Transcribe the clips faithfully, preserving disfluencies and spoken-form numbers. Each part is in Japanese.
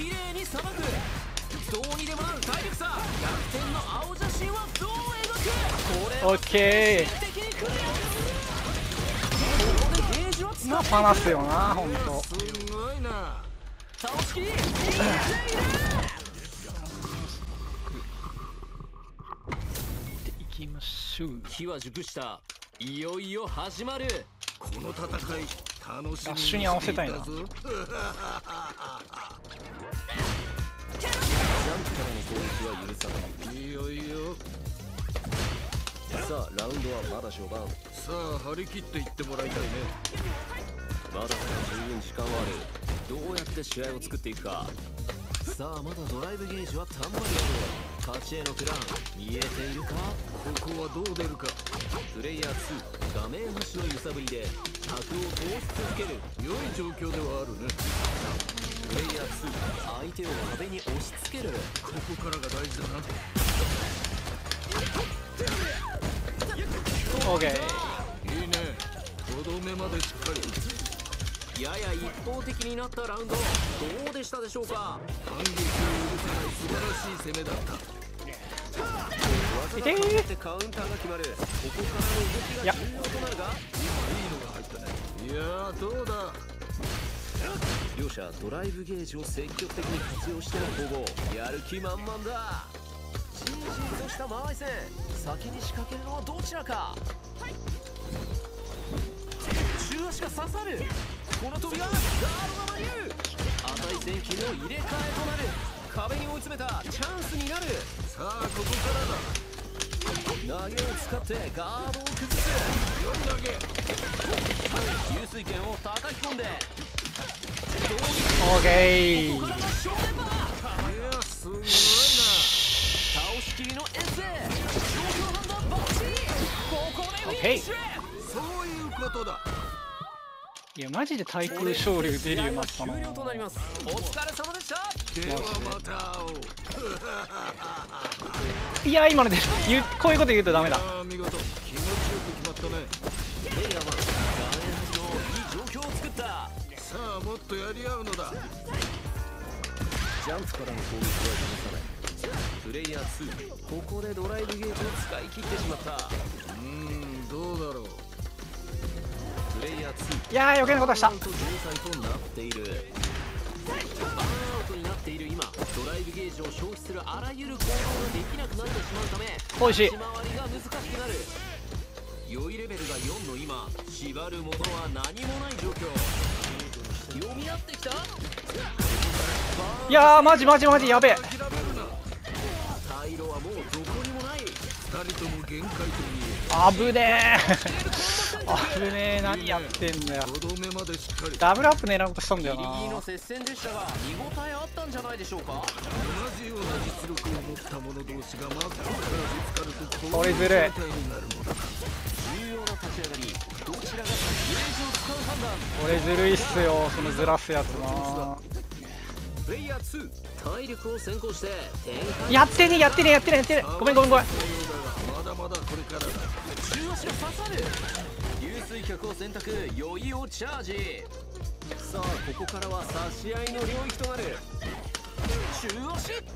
綺麗にさばく。どうにでもなる体力差。逆転の青写真はどう描く。これはオッケ的にクリア。ここでゲージはー。まあ話すよなほんと。 すごいな。倒しきり。いいね。 いきましょう。 機は熟した。いよいよ始まる。この戦い楽しみにしていたぞ。 ラッシュに合わせたいな。 ジャンプからの攻撃は許さない。いいよいいよ。さあラウンドはまだ序盤。さあ張り切っていってもらいたいね。まだ十分時間はある。どうやって試合を作っていくか。さあまだドライブゲージはたんまりある。勝ちへのプラン見えているか。ここはどう出るか。プレイヤーツー画面端の揺さぶりで卓を通し続ける。良い状況ではあるね。プレイヤーツー相手を壁に押し付ける。ここからが大事だな。 オーケー。 いいね。とどめまでしっかり。やや一方的になったラウンドどうでしたでしょうか。反撃を許さない素晴らしい攻めだった。 いけー。 技カウンターが決まる。ここからの動きが重要となるが、今いいのが入ったね。いやーどうだ。両者ドライブゲージを積極的に活用しての攻防。やる気満々だ。じんじんとした間合い戦。先に仕掛けるのはどちらか。中足が刺さる。この飛びはガードが迷う。値前期の入れ替えとなる。壁に追い詰めたチャンスになる。さあここからだ。投げを使ってガードを崩す。よん投げ。給水剣を叩き込んでオーケー。 ここからが正念場だ。いやすごいな。倒しきりのエスエー。状況判断バッチリ。ここでフィニッシュ。そういうことだ。 いやマジで対空昇竜出るようになったな。 終了となります。お疲れ様でした。ではまた会おう。 いや今ので言うこういうこと言うとダメだ。 見事気持ちよく決まったね。レイヤーは画面端のいい状況を作った。さあもっとやり合うのだ。ジャンプからの攻撃は許さない。プレイヤーツーここでドライブゲージを使い切ってしまった。うーんどうだろう。プレイヤーツーいやー余計なことした。 バーンアウト状態となっている。バーンアウトになっている今ドライブゲージを消費するあらゆる行動ができなくなってしまうためおいしい。 立ち回りが難しくなる。良いレベルがよんの今縛るものは何もない状況。読み合ってきた。 いやーマジマジマジやべえ。 退路はもうどこにもない。ふたりとも限界とあぶねえ。あぶねえ何やってんだよ。 とどめまでしっかり。 ダブルアップ狙おうとしたんだよギリギリのな。 接戦でしたが見応えあったんじゃないでしょうか。同じような実力を持った者同士が真っ向からぶつかるとこれずるい。 重要な立ち上がりどちらがゲージを使う判断。 これずるいっすよそのずらすやつな。 プレイヤーツー体力を先行して展開。 やってねやってねやってねやってね。ごめんごめんごめん。 まだまだこれからだ。中足が刺さる。流水脚を選択。酔いをチャージ。さあここからは差し合いの領域となる。中足サイクル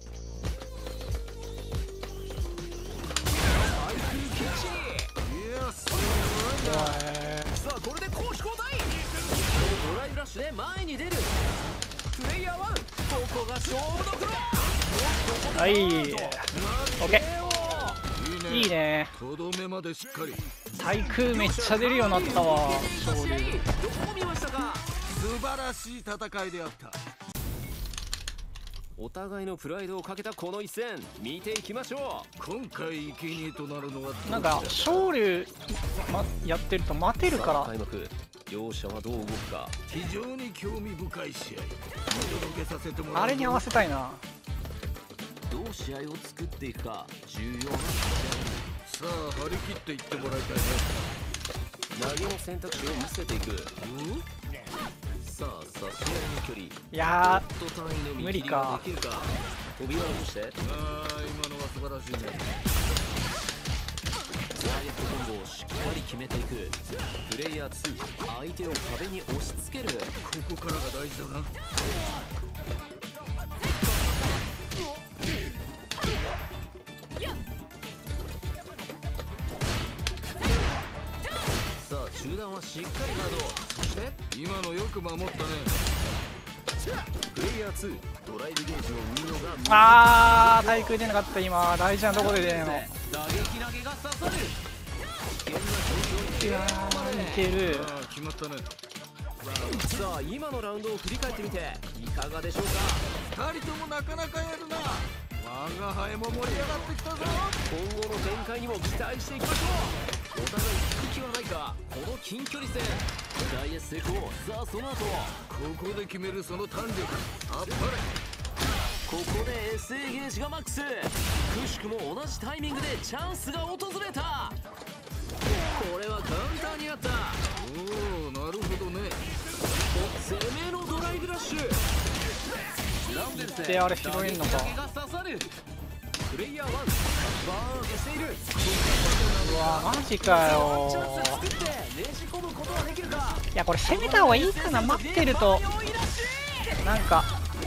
キッチン。いやすごいな。さあこれで攻守交代。ドライブラッシュで前に出る。プレイヤーワンここが勝負どころ。 はいオッケー。いいね。 とどめまでしっかり。 対空めっちゃ出るようになったわ昇竜。 どう見ましたか。素晴らしい戦いであった。お互いのプライドをかけたこの一戦見ていきましょう。今回生贄となるのはなんか昇竜、ま、やってると待てるから開幕。両者はどう動くか。非常に興味深い試合見届けさせてもらう。 あれに合わせたいな。 どう試合を作っていくか重要な試合。さあ張り切っていってもらいたいね。投げの選択肢を見せていく。さあ差し合いの距離。 いやー単位の無理か。 できるか。飛び割りとして。ああ今のは素晴らしいね。ダイレクトコンボをしっかり決めていく。プレイヤーツー相手を壁に押し付ける。ここからが大事だな。 中段はしっかりガード。そして今のよく守ったね。 プレイヤーツー、ドライブゲージを生むのがあー、対空出なかった。今大事なとこで出るの。 打撃投げが刺さる。危険な状況にいやー、似てる。 ああ決まったね。 さあ今のラウンドを振り返ってみていかがでしょうか。 二人ともなかなかやるな。我が輩も盛り上がってきたぞ。 今後の展開にも期待していきましょう。お互い引く気はないか。この近距離戦ダイエス成功。さあその後ここで決めるその胆力、あっぱれ。 ここで エスエー ゲージがマックス。くしくも同じタイミングでチャンスが訪れた。これはカウンターにあった。 おおなるほどね。 攻めのドライブラッシュ。ランデルセであれ拾えんのか。 打撃が刺さる。プレイヤーワンバーンを消している。 うわマジかよ。 チャンス作ってねじ込むことはできるか。 いやこれ攻めた方がいいかな。待ってるとなんか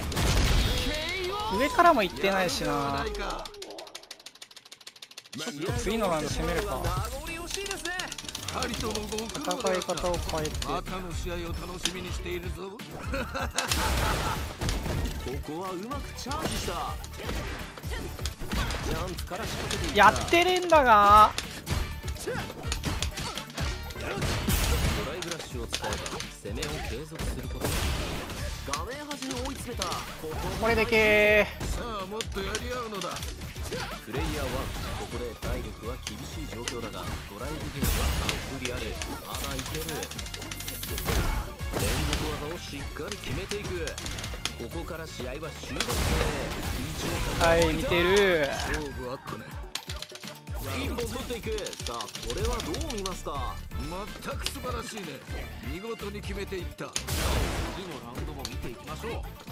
上からも行ってないしな。 ないか。 ちょっと次のラウンド攻めるか。 名残惜しいですね。 二人ともご苦労戦いだった。 方を変えて。 またの試合を楽しみにしているぞ。 ここはうまくチャージした。ジャンプから仕掛けていった。 やってるんだがドライブラッシュを使えば攻めを継続することができる。画面端に追い詰めた。こここれでけさあもっとやり合うのだ。 プレイヤーワン、ここで体力は厳しい状況だがドライブゲージはたっぷりある。まだいける。連続技をしっかり決めていく。ここから試合は終盤ー。はい見てる。 勝負あったね。 一本取っていく。さあこれはどう見ますか。 全く素晴らしいね。見事に決めていった。 次のラウンドも見ていきましょう。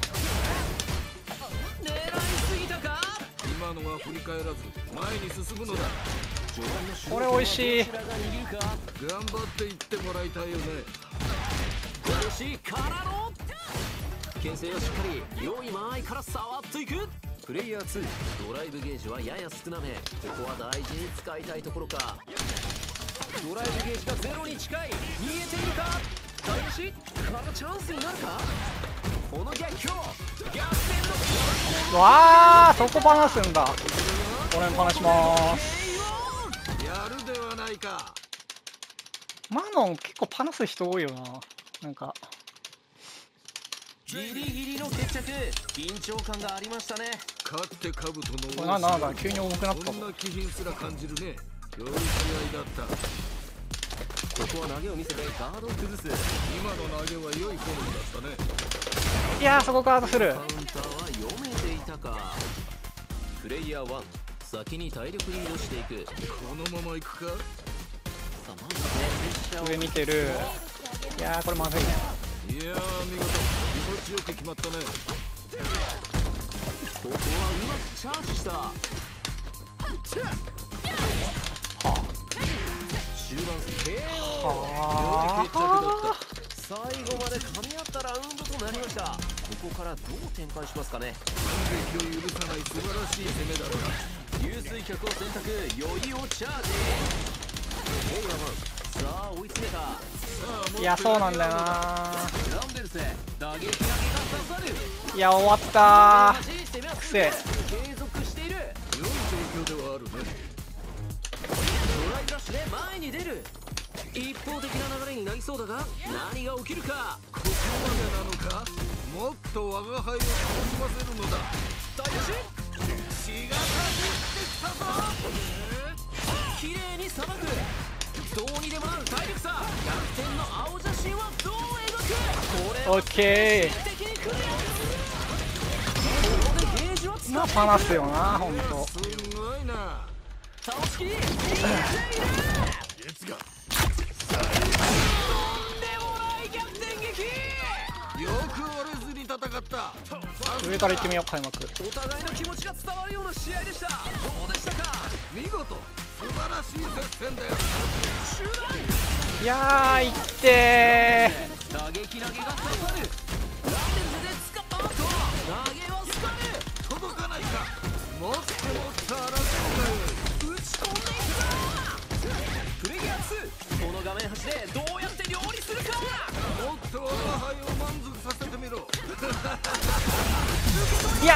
狙いすぎたか。 今のは振り返らず前に進むのだ。 これ美味しい。 どちらが握るか。 頑張っていってもらいたいよね。 よしからの牽制をしっかり良い間合いから触っていく。プレイヤーツー、ドライブゲージはやや少なめ。ここは大事に使いたいところか。ドライブゲージがゼロに近い。見えているか。大吉からチャンスになるか。この逆境逆転のわあそこ離すんだ。これ離します。 やるではないか。 マノン結構パナす人多いよな。なんかギリギリの決着。緊張感がありましたね。 勝って兜のこれなんだなんだ急に重くなったこんな気品すら感じるね。良い試合だった。 ここは投げを見せてガードを崩す。 今の投げは良いフォームだったね。 いやーそこガードする。 カウンターは読めていたか。プレイヤーワン、先に体力リードしていく。 このまま行くか。 さあまずはプレッシャーを上見てる。いやーこれまずいね。 いやー見事気持ちよく決まったね。 ここはうまくチャージした。終盤 ケーオー。 は良い決着だった。 最後まで噛み合ったラウンドとなりました。ここからどう展開しますかね。 反撃を許さない素晴らしい攻めだろう。 流水脚を選択。余裕をチャージ。レイヤーマン、さあ追い詰めた。 さあもっといやそうなんだよな。 ランデルセ打撃投げが刺さる。 いや終わったー。くせ。 継続している。 良い状況ではあるね。 ドライブラッシュで前に出る。一方的な流れになりそうだが何が起きるか。 ここまでなのか。もっと我が輩を楽しませるのだ。 大吉血が走ってきたぞ。 綺麗にさばく。どうにでもなる体力差。逆転の青写真はどう描く。これオッケー。 的にクリア。ここでゲージを使まあってパナすよなほんと。 すごいな。 倒しきり。いいっている。 熱がとんでもない逆転劇。 よく折れずに戦った。 上から行ってみよう開幕。 お互いの気持ちが伝わるような試合でした。どうでしたか。 見事素晴らしい接戦だよ。 集団いやーいってー。 打撃投げが刺さる。ランデルズで使った後投げはスカル。 届かないか。もっともっと荒く打ち込んでいった。プレイヤーツー、この画面端でどうや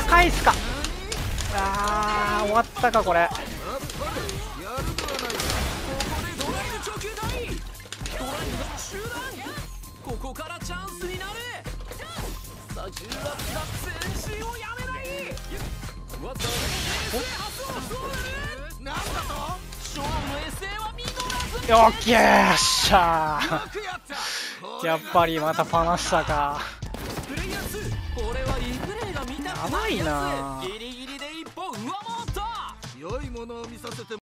返すか。あー終わったかこれ。 やっぱりやるではないか。 ドライブ直球台ドライブが集団ここからチャンスになるさあ重圧が前進をやめないわざわざ衛星発動どうなるなんだと勝負の衛星は見逃ずよっけーっしゃー。 よくやった。 やっぱりまたパナッサか。 プレイヤーツーこれはいいプレーが見たくないやつやばいなー。 い